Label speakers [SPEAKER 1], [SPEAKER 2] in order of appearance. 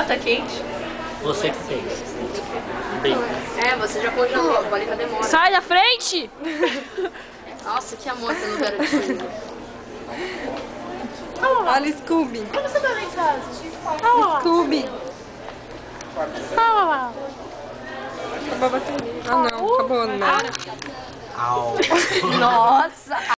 [SPEAKER 1] tá quente.
[SPEAKER 2] Você que fez. Bem.
[SPEAKER 1] É, você já congelou, a bolinha demora.
[SPEAKER 3] Sai da frente!
[SPEAKER 1] Nossa, que amor que eu não quero te.
[SPEAKER 4] Olha, Scooby.
[SPEAKER 1] Por que você tá lá em casa?
[SPEAKER 4] Scooby.
[SPEAKER 3] Ah,
[SPEAKER 4] Acabou a bateria. Ah, não. Acabou, não.
[SPEAKER 2] Au.
[SPEAKER 1] Nossa!